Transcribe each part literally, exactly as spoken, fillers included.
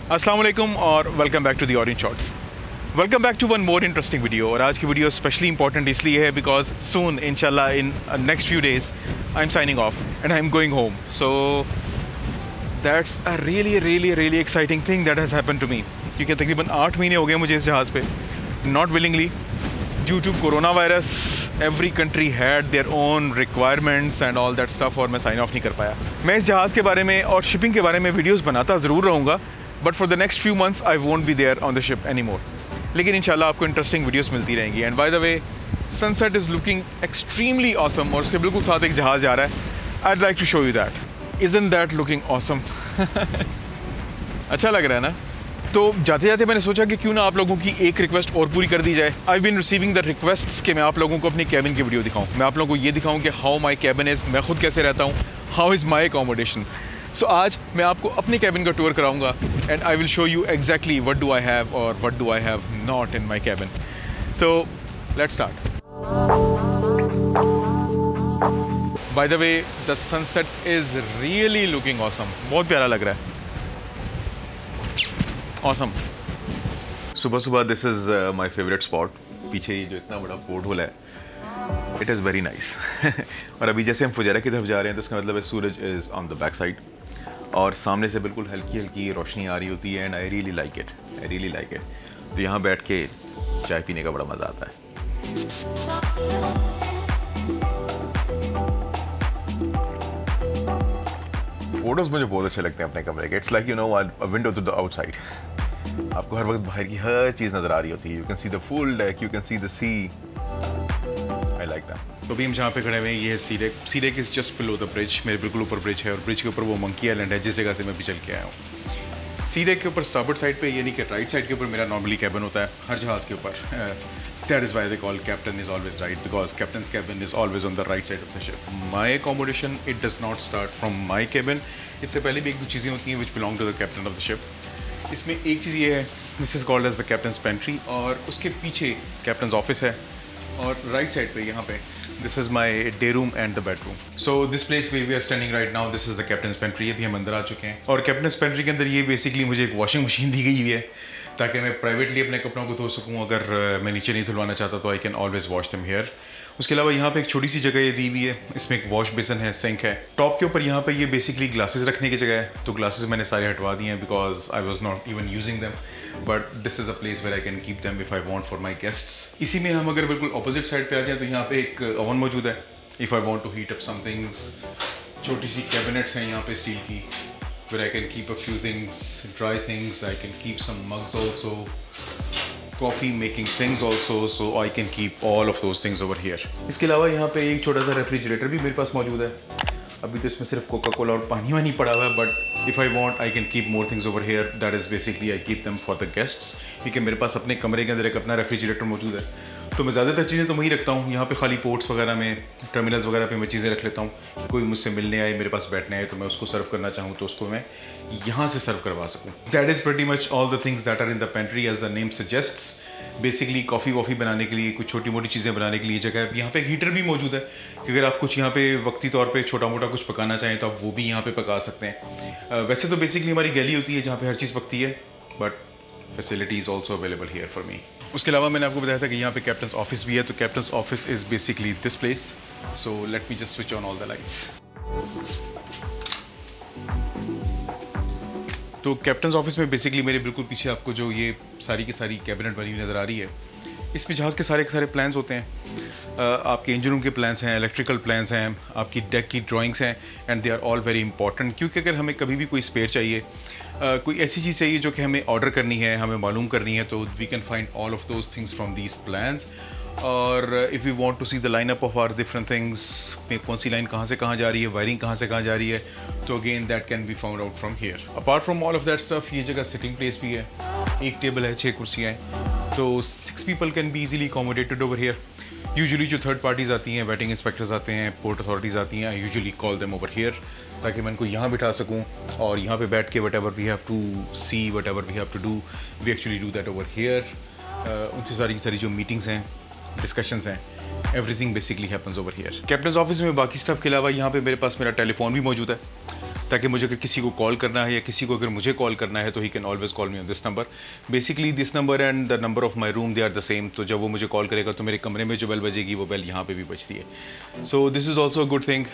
अस्सलाम वालेकुम और welcome back to the Orange Shots. Welcome back to one more interesting video. और आज की वीडियो स्पेशली इंपॉर्टेंट इसलिए है बिकॉज सून इंशाल्लाह in next few days I am signing off and I am going home. So that's a really really really exciting thing that has happen to me, क्योंकि तकरीबन आठ महीने हो गए मुझे इस जहाज़ पे। Not willingly, due to corona virus every country had their own requirements and all that stuff, और मैं साइन ऑफ नहीं कर पाया। मैं इस जहाज़ के बारे में और शिपिंग के बारे में वीडियोज़ बनाता ज़रूर रहूँगा, but for the next few months I won't be there on the ship any more. लेकिन इंशाल्लाह आपको इंटरेस्टिंग वीडियोस मिलती रहेंगी। And by the way, sunset is looking extremely awesome, और उसके बिल्कुल साथ एक जहाज़ जा रहा है। I like to show you that. Isn't that looking awesome? अच्छा लग रहा है ना? तो जाते जाते मैंने सोचा कि क्यों ना आप लोगों की एक रिक्वेस्ट और पूरी कर दी जाए। I been receiving the requests कि मैं आप लोगों को अपनी कैबिन की वीडियो दिखाऊँ, मैं आप लोगों को ये दिखाऊँ कि हाउ माई कैबिन इज़, मैं खुद कैसे रहता हूँ, how is my accommodation. So आज मैं आपको अपनी कैबिन का टूर कराऊंगा and I will show you exactly what do I have और what do I have not in my cabin. तो let's start. By the way, the sunset is really looking awesome, बहुत प्यारा लग रहा है। Awesome. सुबह सुबह this is my favourite spot. पीछे ये जो इतना बड़ा पोर्ट होल है, इट इज़ वेरी नाइस। और अभी जैसे हम फुजैरा की तरफ जा रहे हैं तो इसका मतलब है सूरज is on the back side और सामने से बिल्कुल हल्की हल्की रोशनी आ रही होती है। And I really like it, I really like it. तो यहाँ बैठ के चाय पीने का बड़ा मज़ा आता है। फोटोज़ मुझे बहुत अच्छे लगते हैं अपने कमरे के। It's like you know a window to the outside. आपको हर वक्त बाहर की हर चीज़ नज़र आ रही होती है। You can see the full deck, you can see the sea. I like that. तो अभी हम जहाँ पे खड़े हुए हैं ये है sea deck. Sea deck is just below the bridge. मेरे बिल्कुल ऊपर ब्रिज है और ब्रिज के ऊपर वो मंकी आइलैंड है जिस जगह से मैं भी चल के आया हूँ। सी डेक के ऊपर स्टारबोर्ड साइड पे, यानी कि राइट साइड के ऊपर मेरा नॉर्मली कैबिन होता है हर जहाज़ के ऊपर। That is why they call captain is always right, because captain's cabin is always on the right side of the ship. My accommodation it does not start from my cabin. इससे पहले भी एक दो चीज़ें होती हैं which belong to the captain of the ship. इसमें एक चीज़ ये है, this is called as the captain's pantry, और उसके पीछे कैप्टन्स ऑफिस है। और राइट साइड पे यहाँ पे this is my day room and the bedroom. So this place way we are standing right now, this is the captain's pantry. अभी हम अंदर आ चुके हैं और कैप्टन्स पेंट्री के अंदर ये बेसिकली मुझे एक वॉशिंग मशीन दी गई हुई है ताकि मैं प्राइवेटली अपने कपड़ों को धो सकूँ। अगर मैं नीचे नहीं धुलवाना चाहता तो I can always wash them here. उसके अलावा यहाँ पे एक छोटी सी जगह ये दी हुई है, इसमें एक वॉश बेसन है, सिंक है। टॉप के ऊपर यहाँ पे ये बेसिकली ग्लासेस रखने की जगह है, तो ग्लासेस मैंने सारे हटवा दिए हैं because I was not even using them, but this is a place where I can keep them if I want for my guests. इसी में हम अगर बिल्कुल अपोजिट साइड पे आ जाएं तो यहाँ पे एक ओवन मौजूद है if I want to heat up some things. छोटी सी कैबिनेट्स हैं यहाँ पे स्टील की, where I can keep a few things, dry things. I can keep some mugs also, coffee making things also, so I can keep all of those things over here. इसके अलावा यहाँ पे एक छोटा सा रेफ्रिजरेटर भी मेरे पास मौजूद है। अभी तो इसमें सिर्फ कोका कोला और पानी वानी पड़ा हुआ है, but if I want I can keep more things over here. That is basically I keep them for the guests, क्योंकि मेरे पास अपने कमरे के अंदर एक अपना रेफ्रिजरेटर मौजूद है। तो मैं ज़्यादातर चीज़ें तो वहीं रखता हूँ। यहाँ पे खाली पोर्ट्स वगैरह में, टर्मिनल्स वगैरह पे मैं चीज़ें रख लेता हूँ। कोई मुझसे मिलने आए, मेरे पास बैठने आए, तो मैं उसको सर्व करना चाहूँ तो उसको मैं यहाँ से सर्व करवा सकूँ। That is pretty much all the things that are in the pantry as the name suggests. Basically coffee वॉफ़ी बनाने के लिए, कुछ छोटी मोटी चीज़ें बनाने के लिए जगह है। यहाँ पे एक हीटर भी मौजूद है कि अगर आप कुछ यहाँ पे वक्ती तौर पे छोटा मोटा कुछ पकाना चाहें तो आप वो भी यहाँ पे पका सकते हैं। uh, वैसे तो बेसिकली हमारी गैली होती है जहाँ पे हर चीज़ पकती है, but facility is also available here for me. उसके अलावा मैंने आपको बताया था कि यहाँ पे कैप्टन्स ऑफिस भी है, तो captain's office is basically this place. So let me just switch on all the lights. तो कैप्टन्स ऑफिस में बेसिकली मेरे बिल्कुल पीछे आपको जो ये सारी की सारी कैबिनेट बनी हुई नज़र आ रही है, इसमें जहाज़ के सारे के सारे प्लान्स होते हैं। uh, आपके इंजन रूम के प्लान्स हैं, इलेक्ट्रिकल प्लान्स हैं, आपकी डेक की ड्राइंग्स हैं, and they are all very important. क्योंकि अगर हमें कभी भी कोई स्पेयर चाहिए, uh, कोई ऐसी चीज़ चाहिए जो कि हमें ऑर्डर करनी है, हमें मालूम करनी है, तो we can find all of those things from these plans. और if we want to see the line up of our different things, में कौन सी लाइन कहाँ से कहाँ जा रही है, वायरिंग कहाँ से कहाँ जा रही है, तो again that can be found out from here. Apart from all of that stuff, ये जगह सिटिंग प्लेस भी है। एक टेबल है, छः कुर्सियाँ हैं, तो six people can be easily accommodated over here. Usually जो थर्ड पार्टीज़ आती हैं, वेटिंग इंस्पेक्टर्स आते हैं, पोर्ट अथॉरिटीज़ आती हैं, I usually call them over here ताकि मैं इनको यहाँ बिठा सकूँ और यहाँ पे बैठ के whatever we have to see, whatever we have to do, we actually do that over here. उनसे सारी सारी जो मीटिंग्स हैं, डिस्कशंस हैं, everything basically happens over here. Captain's office में बाकी स्टफ के अलावा यहाँ पे मेरे पास मेरा टेलीफोन भी मौजूद है। ताकि मुझे अगर किसी को कॉल करना है या किसी को अगर मुझे कॉल करना है तो he can always call me on this number. Basically this number and the number of my room they are the same. तो जब वो मुझे कॉल करेगा तो मेरे कमरे में जो बेल बजेगी वो बेल यहाँ पे भी बजती है. So this is also a good thing.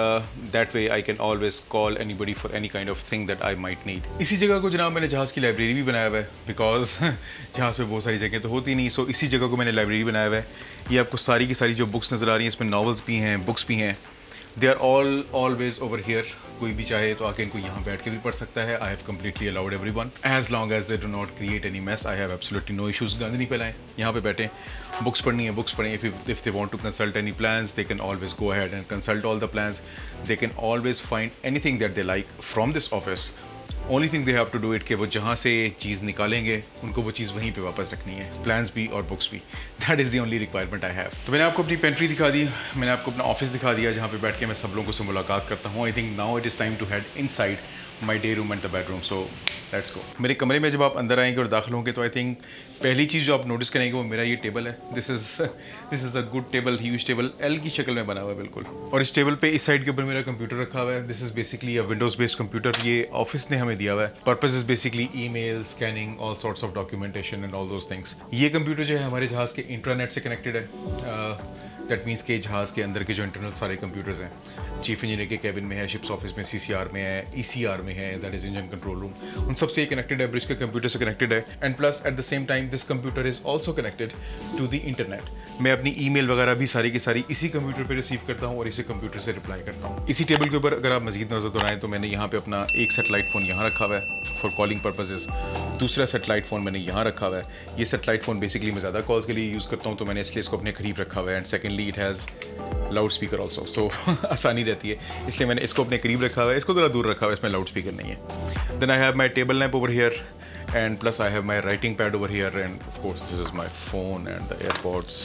That way I can always call anybody for any kind of thing that I might need. इसी जगह को जनाब मैंने जहाज़ की लाइब्रेरी भी बनाया हुआ है, बिकॉज जहाज़ पे बहुत सारी जगह तो होती नहीं. सो so, इसी जगह को मैंने लाइब्रेरी बनाया हुआ है. ये आपको सारी की सारी जो बुक्स नज़र आ रही हैं, इसमें नॉवेल्स भी हैं, बुक्स भी हैं. They are all always over here. कोई भी चाहे तो आके इनको यहाँ बैठ के भी पढ़ सकता है. I have completely allowed every one as long as they do not create any mess. I have absolutely no issues. गंद नहीं फैलाएं, यहाँ पे बैठें, बुक्स पढ़नी है बुक्स पढ़ें. If if they want to consult any plans they can always go ahead and consult all the plans. They can always find anything that they like from this office. Only thing they have to do it कि वो जहाँ से चीज़ निकालेंगे उनको वो चीज़ वहीं पे वापस रखनी है. प्लान्स भी और बुक्स भी. That is the only requirement I have. तो मैंने आपको अपनी पेंट्री दिखा दी, मैंने आपको अपना ऑफिस दिखा दिया जहाँ पे बैठ के मैं सब लोगों से मुलाकात करता हूँ. I think now it is time to head inside my day room and the bedroom. So let's go. मेरे कमरे में जब आप अंदर आएंगे और दाखिल होंगे तो आई थिंक पहली चीज़ जो आप नोटिस करेंगे वो मेरा ये टेबल है. This is this is a good table, huge table, L की शक्ल में बना हुआ है बिल्कुल. और इस टेबल पे इस साइड के ऊपर मेरा कंप्यूटर रखा हुआ है. This is basically a Windows based computer. ये ऑफिस ने हमें दिया हुआ है. Purpose is basically email, scanning, all sorts of documentation and all those things. ये कंप्यूटर जो है हमारे जहाज़ के इंटरनेट से कनेक्टेड है. दैट मीन्स के जहाज़ के अंदर के जो इंटरनल सारे कंप्यूटर्स हैं, चीफ इंजीनियर के कैबिन में है, शिप्स ऑफिस में, सीसीआर में है, ईसीआर में है, that is engine control room, उन सब से कनेक्टेड है. ब्रिज के कंप्यूटर से कनेक्टेड है. And plus at the same time this computer is also connected to the internet. मैं अपनी ईमेल वगैरह भी सारी की सारी इसी कंप्यूटर पर रिसीव करता हूँ और इसी कंप्यूटर से रिप्लाई करता हूँ. इसी टेबल के ऊपर अगर आप मजीद नजर दोहराएं तो मैंने यहाँ पे अपना एक सेटेलाइट फ़ोन यहाँ रखा हुआ है फॉर कॉलिंग पर्पजेज़. दूसरा सेटेलाइट फ़ोन मैंने यहाँ रखा हुआ है. ये सेटेलाइट फ़ोन बेसिकली मैं ज़्यादा कॉल्स के लिए यूज़ करता हूँ तो मैंने इसलिए इसको अपने करीब रखा हुआ है. And secondly it has loud speaker also, so आसानी रहती है इसलिए मैंने इसको अपने करीब रखा हुआ है. इसको ज़रा दूर रखा हुआ है, इसमें लाउड स्पीकर नहीं है. Then I have my table lamp over here and plus I have my writing pad over here and of course this is my phone and the AirPods.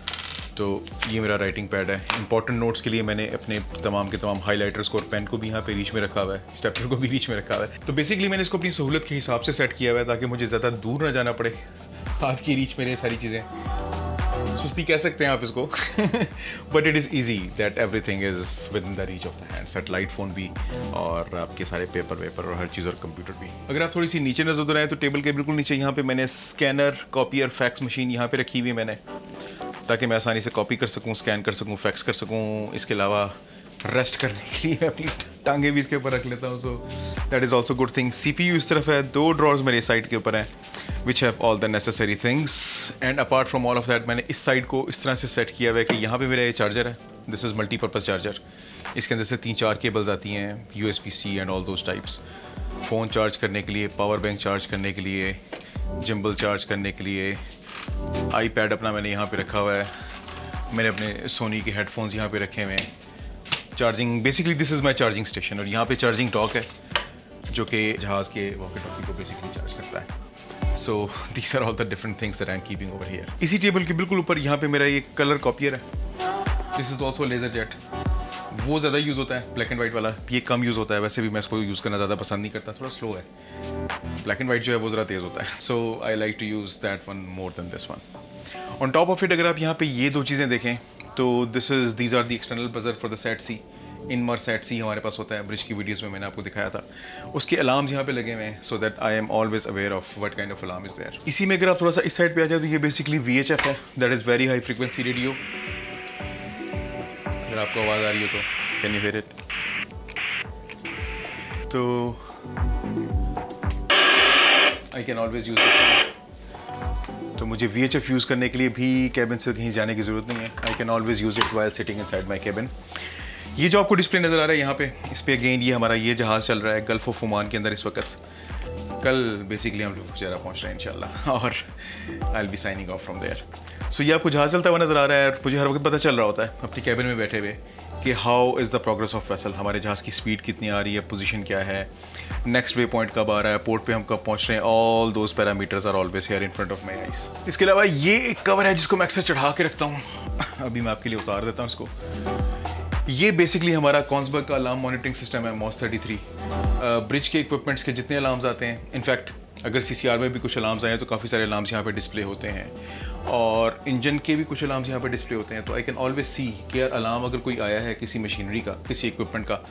तो ये मेरा राइटिंग पैड है. Important notes के लिए मैंने अपने तमाम के तमाम हाईलाइटर्स को और पेन को भी यहाँ पे बीच में रखा हुआ है, स्टेपलर को भी बीच में रखा हुआ है. तो बेसिकली मैंने इसको अपनी सहूलत के हिसाब से सेट किया हुआ है ताकि मुझे ज़्यादा दूर ना जाना पड़े. हाथ की रीच में ये सारी चीज़ें, सुस्ती कह सकते हैं आप इसको, but it is easy that everything is within the reach of the hand. Satellite phone भी और आपके सारे पेपर वेपर और हर चीज़ और कंप्यूटर भी. अगर आप थोड़ी सी नीचे नजर दोहराएं तो टेबल के बिल्कुल नीचे यहाँ पे मैंने स्कैनर, कॉपियर, फैक्स मशीन यहाँ पे रखी हुई है मैंने, ताकि मैं आसानी से कॉपी कर सकूँ, स्कैन कर सकूँ, फैक्स कर सकूँ. इसके अलावा रेस्ट करने के लिए अपनी टांगे भी इसके ऊपर रख लेता हूँ. So that is also good thing. C P U इस तरफ है, दो ड्रॉर्स मेरे साइड के ऊपर हैं which have all the necessary things. And apart from all of that मैंने इस साइड को इस तरह से सेट किया हुआ है कि यहाँ पे मेरा ये चार्जर है. This is multipurpose charger. इसके अंदर से तीन चार केबल्स आती हैं, U S B C and all those types. Phone charge करने के लिए, पावर बैंक चार्ज करने के लिए, जिम्बल चार्ज करने के लिए. आई पैड अपना मैंने यहाँ पे रखा हुआ है. मैंने अपने सोनी के हेडफोन्स यहाँ पे रखे हुए हैं. Charging, basically this is my charging station. और यहाँ पे चार्जिंग डॉक है जो कि जहाज़ के वॉकी टॉकी को बेसिकली चार्ज करता है. So these are all the different things that I am keeping over here. इसी टेबल के बिल्कुल ऊपर यहाँ पे मेरा ये कलर कॉपियर है. This is also laser jet. वो ज़्यादा यूज़ होता है, ब्लैक एंड वाइट वाला. ये कम यूज़ होता है. वैसे भी मैं इसको यूज़ करना ज़्यादा पसंद नहीं करता, थोड़ा स्लो है. ब्लैक एंड वाइट जो है वो ज़रा तेज़ होता है. So I like to use that one more than this one. On top of it अगर आप यहाँ पे ये दो चीज़ें देखें तो this is these are the external buzzer for the sat C. Inmarsat C हमारे पास होता है, ब्रिज की वीडियोस में मैंने आपको दिखाया था. उसके अलार्म्स यहाँ पे लगे हुए हैं so that I am always aware of what kind of alarm is there. इसी में अगर आप थोड़ा सा इस साइड पे आ जाए तो ये बेसिकली वी एच एफ है, that is very high frequency radio. अगर आपको आवाज़ आ रही हो तो कैन यू हियर इट? तो I can always use this one. तो मुझे वी एच एफ यूज़ करने के लिए भी कैबिन से कहीं जाने की ज़रूरत नहीं है. I can always use it while sitting inside my cabin. ये जो आपको डिस्प्ले नज़र आ रहा है यहाँ पे, इस पे अगेन ये हमारा ये जहाज़ चल रहा है गल्फ ऑफ ओमान के अंदर इस वक्त. कल बेसिकली हम लोग फुजैरा पहुँच रहे हैं इंशाल्लाह और I will be signing off from there. So ये आपको जहाज़ चलता हुआ नज़र आ रहा है. मुझे हर वक्त पता चल रहा होता है अपनी कैबिन में बैठे हुए कि how is the progress of vessel. हमारे जहाज़ की स्पीड कितनी आ रही है, पोजीशन क्या है, नेक्स्ट वे पॉइंट कब आ रहा है, पोर्ट पे हम कब पहुंच रहे हैं. All those parameters are always here in front of my eyes. इसके अलावा ये एक कवर है जिसको मैं अक्सर चढ़ा के रखता हूँ. अभी मैं आपके लिए उतार देता हूँ इसको. ये बेसिकली हमारा कॉन्सबर्ग का अलार्म मॉनिटरिंग सिस्टम है, मॉस थर्टी थ्री. ब्रिज के इक्विपमेंट्स के जितने अलार्म्स आते हैं, इनफैक्ट अगर सी सी आर में भी कुछ अलार्म्स आए हैं तो काफ़ी सारे अलार्म्स यहाँ पे डिस्प्ले होते हैं. और इंजन के भी कुछ अलार्म्स यहाँ पे डिस्प्ले होते हैं. तो आई कैन ऑलवेज सी कि यार अलार्म अगर कोई आया है किसी मशीनरी का, किसी इक्विपमेंट का,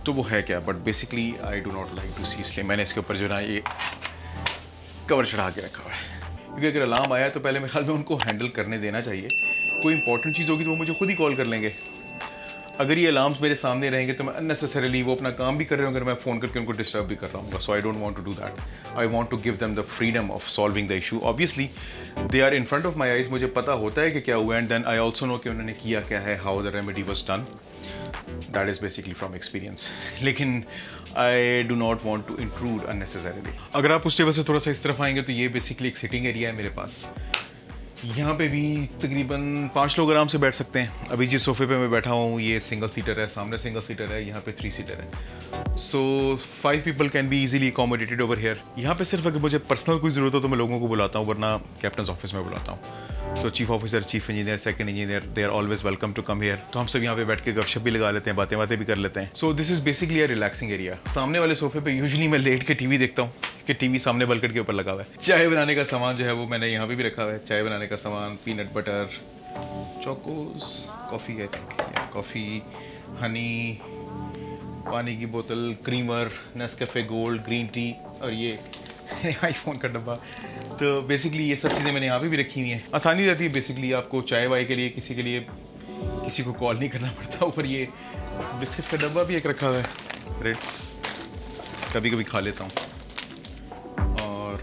तो वो है क्या, but basically I do not like to see, इसलिए मैंने इसके ऊपर जो ना ये कवर चढ़ा के रखा हुआ है, क्योंकि अगर अलार्म आया तो पहले मेरे ख्याल में उनको हैंडल करने देना चाहिए। कोई इंपॉर्टेंट चीज़ होगी तो वो मुझे खुद ही कॉल कर लेंगे। अगर ये अलार्म्स मेरे सामने रहेंगे तो मैं अननेसेसरीली वो अपना काम भी कर रहे होंगे, मैं फ़ोन करके उनको डिस्टर्ब भी कर रहा हूँ। So I don't want to do that. I want to give them the freedom of solving the issue. Obviously they are in front of my eyes, मुझे पता होता है कि क्या हुआ, and then I also know कि उन्होंने किया क्या है, how the remedy was done. That is basically from experience. लेकिन I do not want to intrude unnecessarily. अगर आप उस टेबल से थोड़ा सा इस तरफ आएंगे तो ये बेसिकली एक सिटिंग एरिया है मेरे पास। यहाँ पे भी तकरीबन पाँच लोग आराम से बैठ सकते हैं। अभी जिस सोफे पे मैं बैठा हूँ ये सिंगल सीटर है, सामने सिंगल सीटर है, यहाँ पे थ्री सीटर है। So five people can be easily accommodated over here. यहाँ पे सिर्फ अगर मुझे पर्सनल कोई ज़रूरत हो तो मैं लोगों को बुलाता हूँ, वरना कैप्टन ऑफिस में बुलाता हूँ। तो chief officer, chief engineer, second engineer, they are always welcome to come here. तो हम सब यहाँ पे बैठ के गपशप भी लगा लेते हैं, बातें बातें भी कर लेते हैं। So this is basically a relaxing area. सामने वाले सोफे पे यूजुअली मैं लेट के टीवी देखता हूँ कि टीवी सामने बलकट के ऊपर लगा हुआ है। चाय बनाने का सामान जो है वो मैंने यहाँ पे भी रखा हुआ है। चाय बनाने का सामान, peanut butter, Chocos, coffee, I think coffee, honey, पानी की बोतल, creamer, Nescafe gold, green tea, और ये आईफोन का डब्बा। तो बेसिकली ये सब चीज़ें मैंने यहाँ पे भी रखी हुई हैं। आसानी रहती है बेसिकली, आपको चाय वाय के लिए किसी के लिए किसी को कॉल नहीं करना पड़ता। ऊपर ये बिस्किट्स का डब्बा भी एक रखा हुआ है, ब्रेड्स कभी कभी खा लेता हूँ, और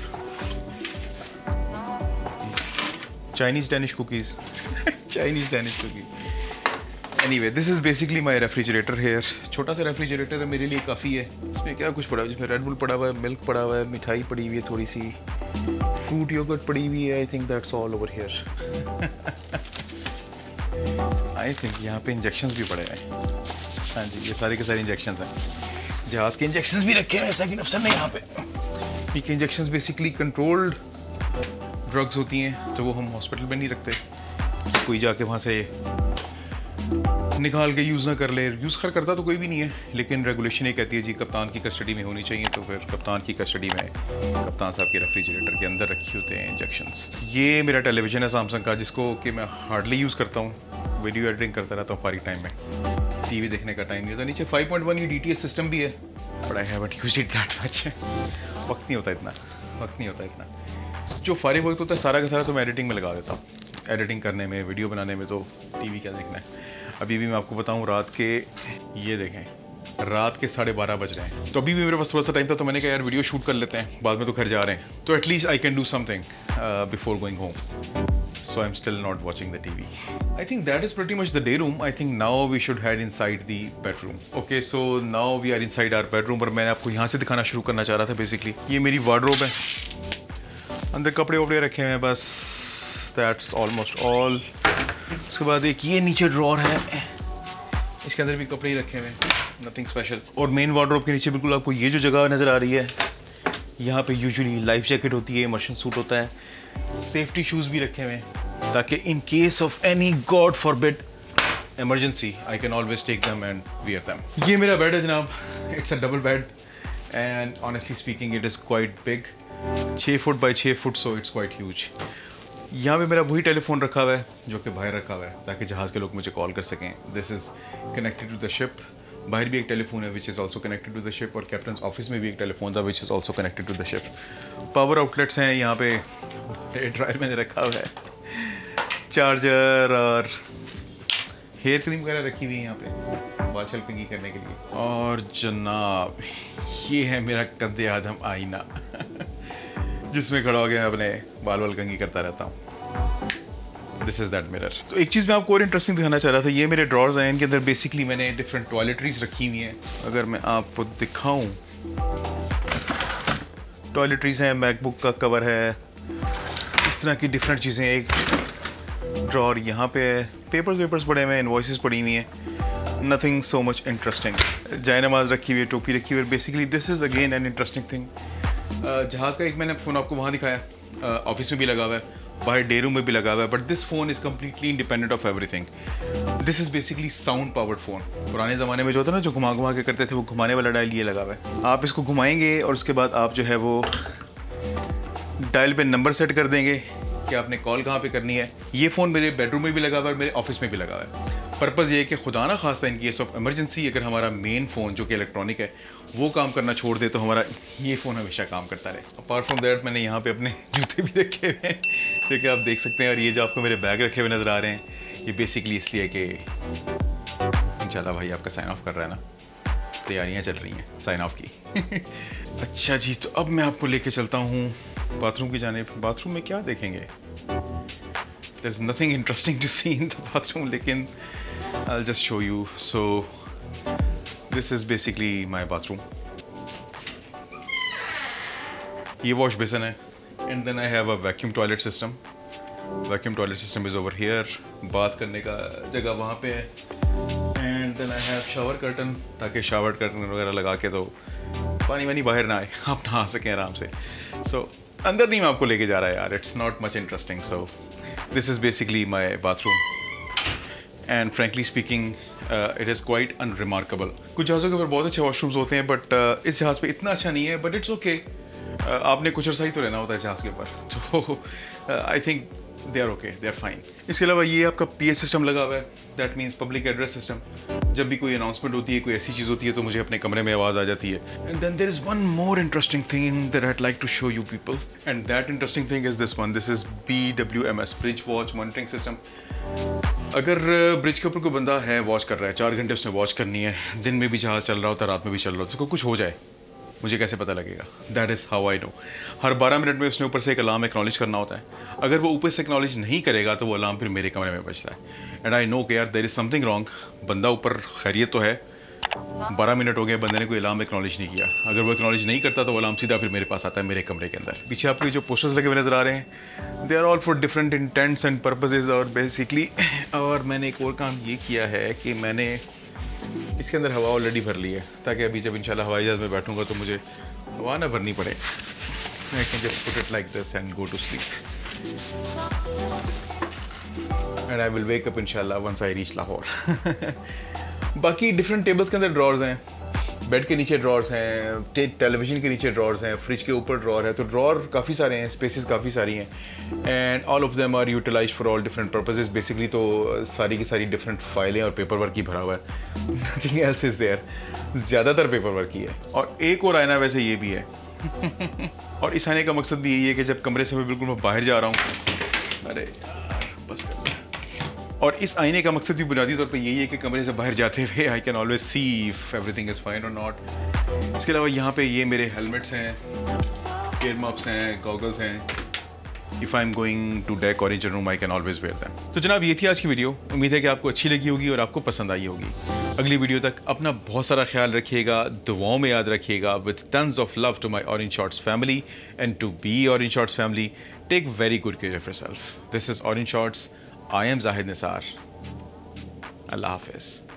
Chinese Danish cookies Chinese Danish cookies. Anyway, this is basically my refrigerator here. छोटा सा रेफ्रिजरेटर है, मेरे लिए काफ़ी है। इसमें क्या कुछ पड़ा है, जिसमें रेड बुल पड़ा हुआ है, मिल्क पड़ा हुआ है, मिठाई पड़ी हुई है, थोड़ी सी फ्रूट योगर्ट पड़ी हुई है। I think that's all over here. I think यहाँ पे इंजेक्शंस भी पड़े हैं। हाँ जी, ये सारे के सारे इंजेक्शंस हैं। जहाज़ के इंजेक्शंस भी रखे हैं, ऐसा कि अफसर ने यहाँ पे। ये इंजेक्शंस बेसिकली कंट्रोल्ड ड्रग्स होती हैं, तो वो हम हॉस्पिटल में नहीं रखते। कोई जाके वहाँ से निकाल के यूज़ ना कर ले। यूज़ कर करता तो कोई भी नहीं है, लेकिन रेगुलेशन ये कहती है जी कप्तान की कस्टडी में होनी चाहिए, तो फिर कप्तान की कस्टडी में कप्तान साहब के रेफ्रिजरेटर के अंदर रखे होते हैं इंजेक्शंस। ये मेरा टेलीविज़न है सैमसंग का, जिसको कि मैं हार्डली यूज़ करता हूँ। वीडियो एडिटिंग करता रहता हूँ फारिग टाइम में, टीवी देखने का टाइम नहीं होता। नीचे फाइव पॉइंट वन ये डी टी एच सिस्टम भी है, but I haven't used it that much. वक्त नहीं होता इतना, वक्त नहीं होता इतना। जो फारिग वक्त होता है सारा का सारा तो मैं एडिटिंग में लगा देता हूँ। एडिटिंग करने में, वीडियो बनाने में, तो टीवी क्या देखना है। अभी भी मैं आपको बताऊं, रात के ये देखें रात के साढ़े बारह बज रहे हैं, तो अभी भी मेरे पास थोड़ा सा टाइम था, तो मैंने कहा यार वीडियो शूट कर लेते हैं, बाद में तो घर जा रहे हैं, तो at least I can do something before going home. So I am still not watching the TV. I think that is pretty much the day room. I think now we should head inside the bedroom. Okay, so now we are inside our bedroom, और मैंने आपको यहाँ से दिखाना शुरू करना चाह रहा था। बेसिकली ये मेरी वार्डरोब है, अंदर कपड़े वपड़े रखे हैं, बस दैट्स ऑलमोस्ट ऑल। उसके बाद एक ये नीचे ड्रॉर है, इसके अंदर भी कपड़े ही रखे हुए हैं, नथिंग स्पेशल। और मेन वार्डरोब के नीचे बिल्कुल आपको ये जो जगह नज़र आ रही है, यहाँ पे यूजुअली लाइफ जैकेट होती है, इमर्शन सूट होता है, सेफ्टी शूज़ भी रखे हुए हैं, ताकि in case of any God forbid emergency I can always take them and wear them. ये मेरा बेड है जनाब, it's a double bed, and honestly speaking it is quite big, छः फुट बाई छः foot, so it's quite huge. यहाँ पे मेरा वही टेलीफोन रखा हुआ है जो कि बाहर रखा हुआ है, ताकि जहाज़ के लोग मुझे कॉल कर सकें। This is connected to the ship. बाहर भी एक टेलीफोन है which is also connected to the ship, और कैप्टन ऑफिस में भी एक टेलीफोन था which is also connected to the ship. Power outlets हैं यहाँ पे, ड्रायर मैंने रखा हुआ है, चार्जर और हेयर क्रीम वगैरह रखी हुई है यहाँ पे बाल छल कंघी करने के लिए। और जनाब ये है मेरा कद्दे आदम आईना जिसमें खड़ा हो गया अपने बाल बाल कंघी करता रहता हूँ। This is that mirror. तो एक चीज़ मैं आपको और इंटरेस्टिंग दिखाना चाह रहा था, ये मेरे ड्रॉर्स हैं, इनके अंदर बेसिकली मैंने डिफरेंट टॉयलेटरीज रखी हुई हैं। अगर मैं आपको दिखाऊं, टॉयलेटरीज हैं, मैकबुक का कवर है, इस तरह की डिफरेंट चीज़ें। एक ड्रॉर यहाँ पे है, पेपर्स वेपर्स पड़े हुए हैं, इनवॉइसेस पड़ी हुई हैं, नथिंग सो मच इंटरेस्टिंग। जाय नमाज रखी हुई है, टोपी रखी हुई है। Basically this is again an interesting thing. जहाज़ का एक मैंने फ़ोन आपको वहाँ दिखाया, ऑफिस में भी लगा हुआ है, बाहर डे रूम में भी लगा हुआ है, but this phone is completely independent of everything. This is basically sound powered phone. पुराने ज़माने में जो होता है ना, जो घुमा घुमा के करते थे, वो घुमाने वाला डायल ये लगा हुआ है। आप इसको घुमाएंगे और उसके बाद आप जो है वो डायल पे नंबर सेट कर देंगे कि आपने कॉल कहाँ पे करनी है। ये फ़ोन मेरे बेडरूम में भी लगा हुआ है, मेरे ऑफिस में भी लगा हुआ है। पर्पज़ ये है कि खुदा ना खास्ता इनकी सब इमरजेंसी अगर हमारा मेन फ़ोन जो कि इलेक्ट्रॉनिक है वो काम करना छोड़ दे तो हमारा ये फ़ोन हमेशा काम करता रहे। अपार्ट फ्रॉम दैट मैंने यहाँ पे अपने जूते भी रखे हुए हैं जो कि आप देख सकते हैं, और ये जो आपको मेरे बैग रखे हुए नज़र आ रहे हैं ये बेसिकली इसलिए कि इंशाल्लाह भाई आपका साइन ऑफ कर रहा है ना, तैयारियाँ चल रही हैं साइन ऑफ की। अच्छा जी, तो अब मैं आपको लेके चलता हूँ बाथरूम की जानिब। बाथरूम में क्या देखेंगे? There's nothing interesting to see in the bathroom, लेकिन I'll just show you. So this is basically my bathroom. ये वॉश बेसन है, and then I have a vacuum toilet system. Vacuum toilet system is over here. बात करने का जगह वहाँ पे है, and then I have shower curtain ताकि shower curtain वगैरह लगा के तो पानी वानी बाहर ना आए, आप नहा सकें आराम से। So अंदर नहीं मैं आपको लेके जा रहा है यार, it's not much interesting. So this is basically my bathroom, and frankly speaking uh, it is quite unremarkable. कुछ जहाज़ों के ऊपर बहुत अच्छे वॉशरूम्स होते हैं, बट uh, इस जहाज़ पे इतना अच्छा नहीं है, बट इट्स ओके। आपने कुछ अर्सा ही तो रहना होता है जहाज़ के ऊपर, तो I think they are okay, they are fine. इसके अलावा ये आपका पी एस सिस्टम लगा हुआ है, that means public address system. जब भी कोई अनाउंसमेंट होती है, कोई ऐसी चीज़ होती है तो मुझे अपने कमरे में आवाज़ आ जाती है। And then there is one more interesting thing that I'd like to show you people, and that interesting thing is this one. This is B W M S, bridge watch monitoring system. अगर bridge के ऊपर कोई बंदा है watch कर रहा है, चार घंटे उसने वॉच करनी है, दिन में भी जहाज़ चल रहा होता है, रात में भी चल रहा होता है, उसको कुछ हो जाए मुझे कैसे पता लगेगा? That is how I know. हर बारह मिनट में उसने ऊपर से एक अलार्म एक्नॉलेज करना होता है। अगर वो ऊपर से एक्नॉलेज नहीं करेगा तो वो अलार्म फिर मेरे कमरे में बजता है, एंड आई नो कि यार देयर इज़ समथिंग रॉन्ग। बंदा ऊपर खैरियत तो है, बारह मिनट हो गए, बंदे ने कोई अलार्म एक्नॉलेज नहीं किया। अगर वो एक्नॉलेज नहीं करता तो वो अलार्म सीधा फिर मेरे पास आता है मेरे कमरे के अंदर। पीछे आपको जो पोस्टर्स लगे हुए नज़र आ रहे हैं, they are all for different intents and purposes, और बेसिकली और मैंने एक और काम ये किया है कि मैंने इसके अंदर हवा ऑलरेडी भर ली है, ताकि अभी जब इंशाल्लाह हवाई जहाज़ में बैठूंगा तो मुझे हवा ना भरनी पड़े। I can just put it like this and go to sleep, and I will wake up इंशाल्लाह वंस आई रीच लाहौर। बाकी डिफरेंट टेबल्स के अंदर ड्रॉर्स हैं, बेड के नीचे ड्रॉर्स हैं, टेलीविज़न के नीचे ड्रॉर्स हैं, फ्रिज के ऊपर ड्रॉर है, तो ड्रॉर काफ़ी सारे हैं, स्पेसेस काफ़ी सारी हैं, and all of them are utilize for all different purposes. Basically तो सारी की सारी डिफरेंट फाइलें और पेपर वर्क ही भरा हुआ है, नथिंग एल्स इज़ देयर, ज़्यादातर पेपर वर्क ही है। और एक और आईना वैसे ये भी है और इस आने का मकसद भी यही है कि जब कमरे से मैं बिल्कुल मैं बाहर जा रहा हूँ, अरे यार बस कर, और इस आईने का मकसद भी बुनियादी तौर पे यही है कि कमरे से बाहर जाते हुए I can always see if everything is fine और नॉट। इसके अलावा यहाँ पे ये मेरे हेलमेट्स हैं, एयर मफ्स हैं, गॉगल्स हैं। If I am going to deck और engine room I can always wear them. तो जनाब ये थी आज की वीडियो, उम्मीद है कि आपको अच्छी लगी होगी और आपको पसंद आई होगी। अगली वीडियो तक अपना बहुत सारा ख्याल रखिएगा, दुआओं में याद रखिएगा। With tons of love to my Orange Shorts family and to be Orange Shorts family, take very good care of yourself. This is Orange Shorts, I am Zahid Nisar. Allah Hafiz.